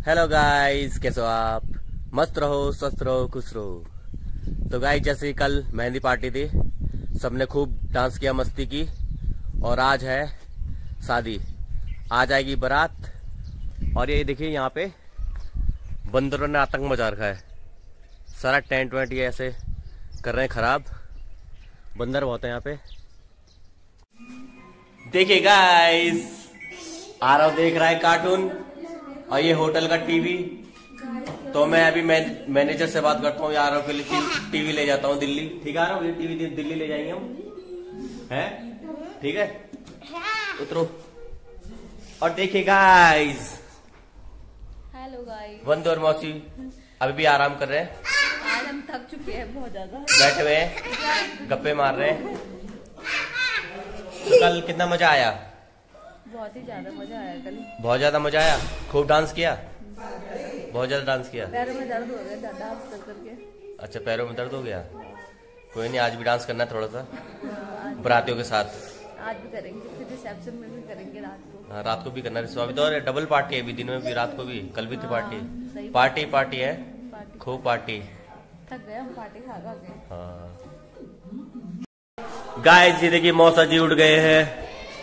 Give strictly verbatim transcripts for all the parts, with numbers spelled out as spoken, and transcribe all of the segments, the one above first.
Hello guys, कैसे हो आप? मस्त रहो, स्वस्थ रहो, खुश रहो। तो गाइस, जैसे कल मेहंदी पार्टी थी, सबने खूब डांस किया, मस्ती की। और आज है शादी, आज आएगी बारात। और ये देखिए, यहाँ पे बंदरों ने आतंक मचा रखा है। सारा टेंट वेंट ये ऐसे कर रहे हैं खराब। बंदर बहुत है यहाँ पे। देखिए गाइस, आरव देख रहा है कार्टून और ये होटल का टीवी। तो मैं अभी मैं मैनेजर से बात करता हूँ, आरव के लिए टीवी ले जाता हूँ दिल्ली। ठीक है आरव, ये टीवी दिल्ली ले जाएंगे हम, है? ठीक है, उतरो। और देखिए गाइस, हेलो गाइस, वंदे और मौसी अभी भी आराम कर रहे हैं। आज हम थक चुके हैं बहुत ज्यादा, बैठे हुए हैं, गप्पे मार रहे हैं। तो कल कितना मजा आया? बहुत ही ज्यादा मजा आया कल। बहुत ज्यादा मजा आया। खूब डांस किया, बहुत ज्यादा डांस किया। पैरों में दर्द हो गया डांस कर करके। अच्छा, पैरों में दर्द हो गया। कोई नहीं, आज भी डांस करना है थोड़ा सा बरातियों के साथ। आज भी करेंगे, फिर रिसेप्शन में भी करेंगे रात को। हाँ, रात को भी करना है। अभी तो डबल पार्टी है, अभी दिन में भी रात को भी। कल भी थी पार्टी। पार्टी पार्टी है, खूब पार्टी। थक गए हम पार्टी खा खा के। हाँ गाइस, जी देखिए, मौसा जी उठ गए हैं,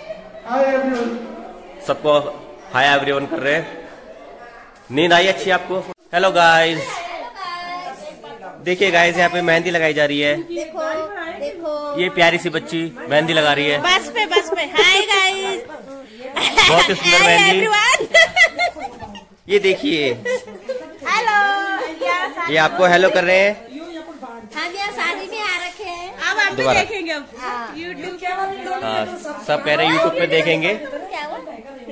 सबको हाय एवरीवन कर रहे हैं। नींद आई अच्छी आपको? हेलो गाइस, देखिए गाइस, यहाँ पे मेहंदी लगाई जा रही है। देखो देखो, ये प्यारी सी बच्ची मेहंदी लगा रही है। बस पे बस पे। हाय गाइस, बहुत ही सुंदर मेहंदी। ये देखिए, हेलो। ये आपको हेलो कर रहे हैं। हम यहाँ शादी में आ रखे हैं। अब हम दोबारा देखेंगे अब यूट्यूब क्या। हाँ, सब कह रहे हैं यूट्यूब पे देखेंगे। क्या हुआ?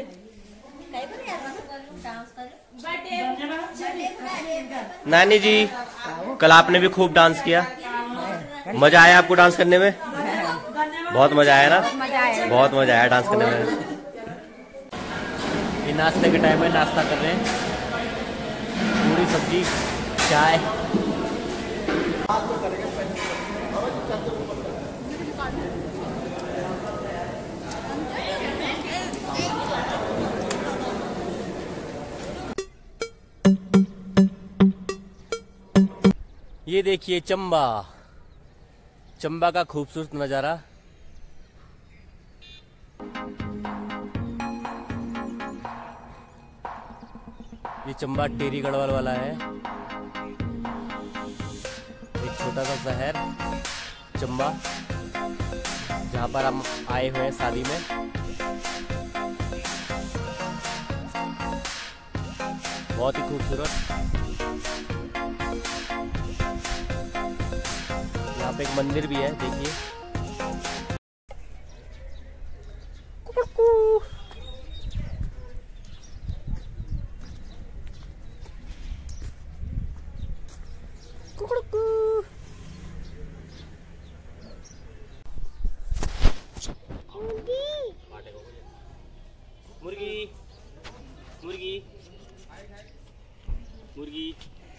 नानी जी, कल आपने भी खूब डांस किया, मजा आया आपको डांस करने में? बहुत मजा आया ना? बहुत मजा आया डांस करने में। ये नाश्ते के टाइम में नाश्ता कर रहे हैं, पूरी सब्जी चाय। ये देखिए चंबा, चंबा का खूबसूरत नजारा। ये चंबा टेरी गढ़वाल वाला है, एक छोटा सा शहर चंबा, जहाँ पर हम आए हुए हैं शादी में। बहुत ही खूबसूरत। यहाँ पे एक मंदिर भी है, देखिए। मुर्गी मुर्गी मुर्गी।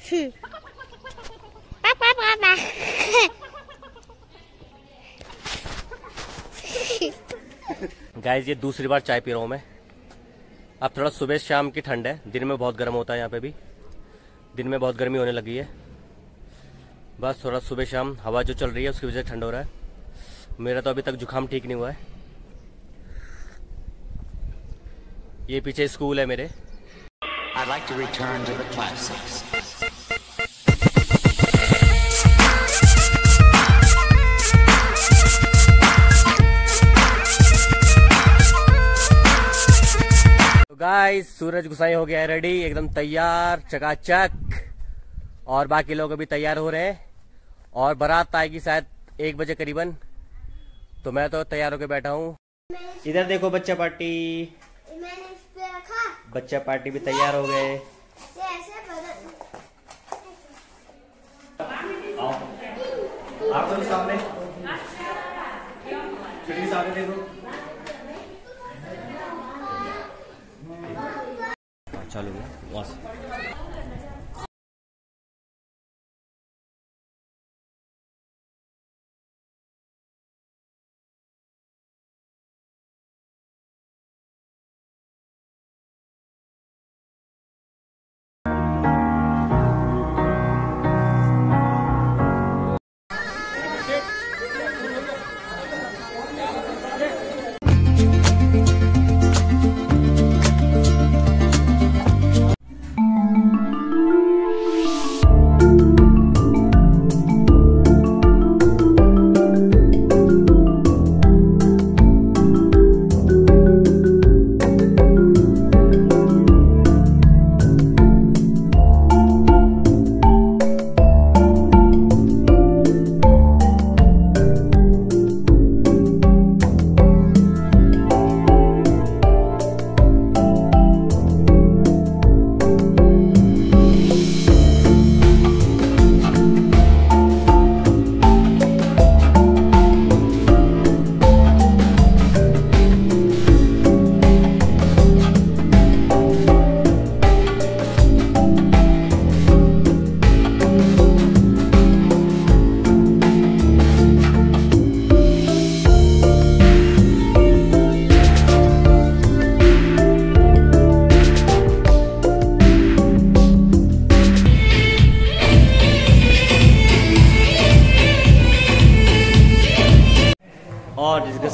गाइस, ये दूसरी बार चाय पी रहा हूँ मैं। अब थोड़ा सुबह शाम की ठंड है, दिन में बहुत गर्म होता है। यहाँ पे भी दिन में बहुत गर्मी होने लगी है। बस थोड़ा सुबह शाम हवा जो चल रही है उसकी वजह से ठंड हो रहा है। मेरा तो अभी तक जुकाम ठीक नहीं हुआ है। ये पीछे स्कूल है मेरे। I'd like to return to the classics. तो गाइस, सूरज गुसाई हो गया है रेडी, एकदम तैयार चकाचक। और बाकी लोग अभी तैयार हो रहे हैं और बारात आएगी शायद एक बजे करीबन। तो मैं तो तैयार होकर बैठा हूँ। इधर देखो, बच्चा पार्टी। मैंने इस पे रखा। बच्चा पार्टी भी तैयार हो गए। ऐसे ऐसे बदल। आप तो सामने सामने देखो। चालू है वहां से।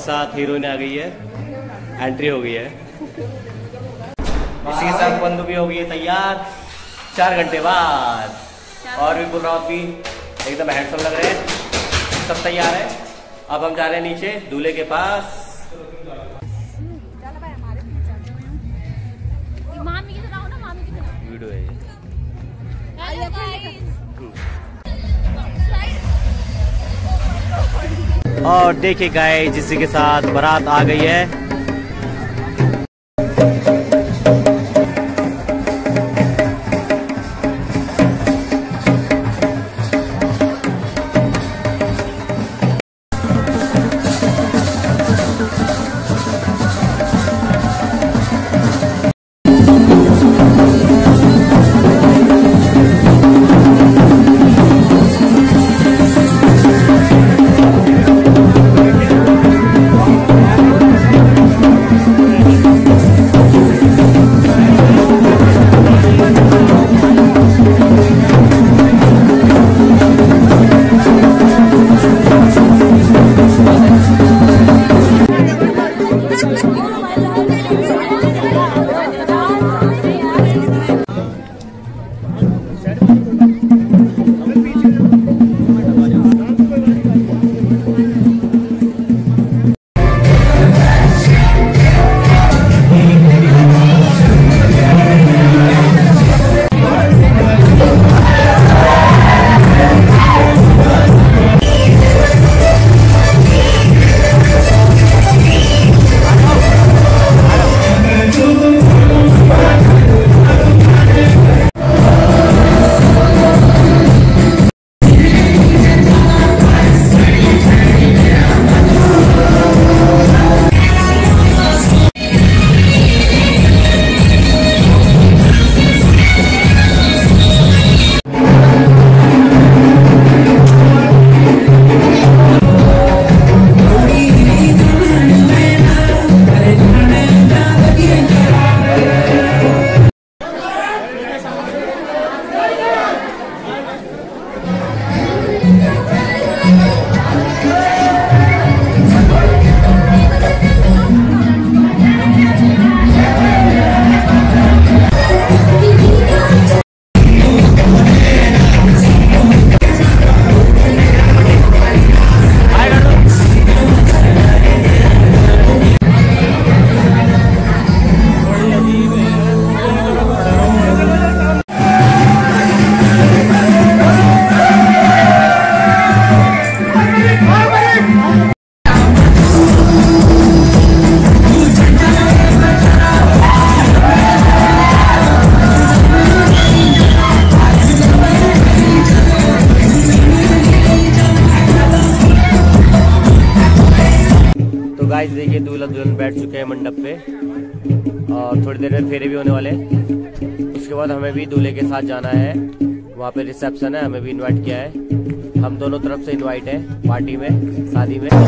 साथ हीरोइन आ गई है, एंट्री हो गई है। इसी के साथ बंदू भी हो गई है तैयार चार घंटे बाद, और भी बुलरावत भी एकदम हैंडसम लग रहे हैं, सब तैयार है। अब हम जा रहे हैं नीचे दूल्हे के पास। वीडियो है और देखिए गाइस, जिसी के साथ बारात आ गई है। गाइस देखिए, दूल्हा दुल्हन बैठ चुके हैं मंडप पे और थोड़ी देर में फेरे भी होने वाले। उसके बाद हमें भी दूल्हे के साथ जाना है, वहाँ पे रिसेप्शन है, हमें भी इनवाइट किया है। हम दोनों तरफ से इनवाइट है पार्टी में, शादी में।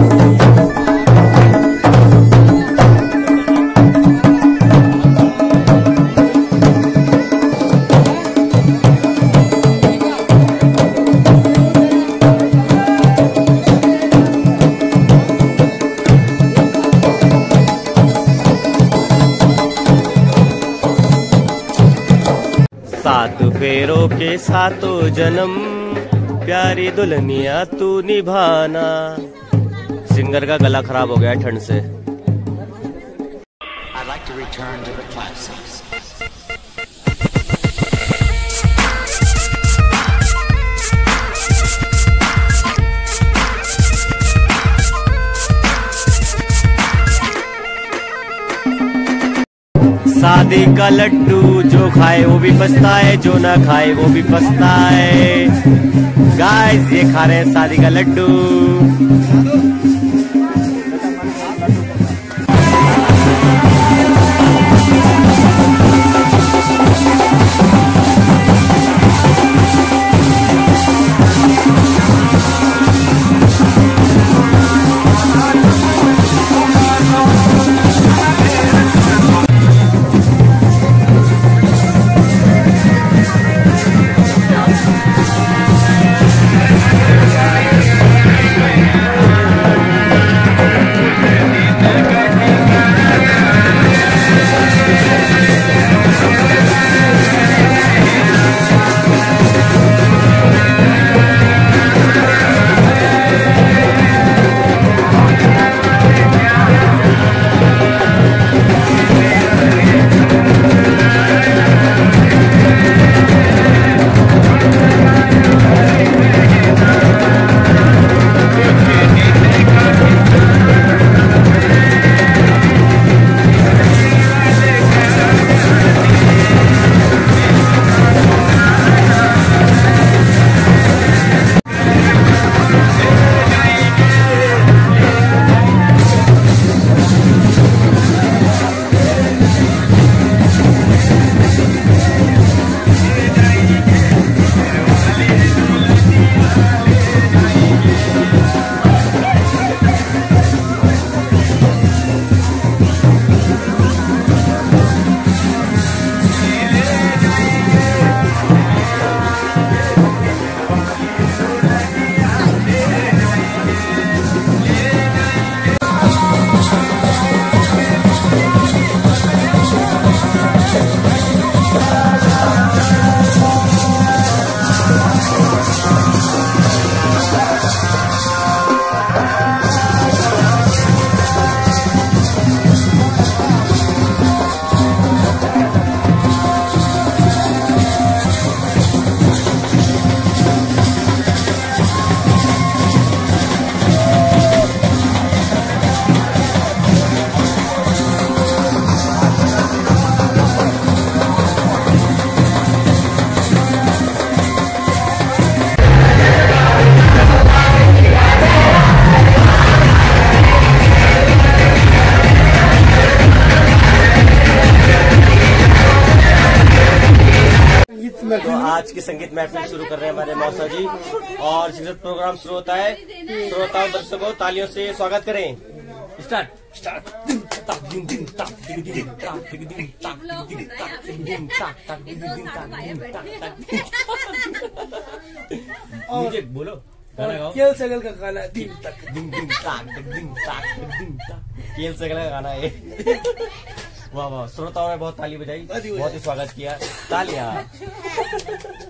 सात फेरों के सातों जन्म, प्यारी दुल्हनिया तू निभाना। सिंगर का गला खराब हो गया है ठंड से। I'd like to return to the classics. शादी का लड्डू जो खाए वो भी पछताए, जो ना खाए वो भी पछताए। गाइस ये खा रहे हैं शादी का लड्डू। तो आज की संगीत महफिल शुरू कर रहे हैं हमारे मौसा जी और संगीत प्रोग्राम शुरू होता है। श्रोताओं दर्शकों तालियों से स्वागत करें। स्टार्ट स्टार्ट म्यूजिक बोलो, गाना गाओ। केल सगल का गाना दिन तक दिन दिन ताक दिन ताक दिन ताक केल सगल का गाना है। वाह वाह, श्रोताओं ने बहुत ताली बजाई, बहुत ही स्वागत किया, तालियां।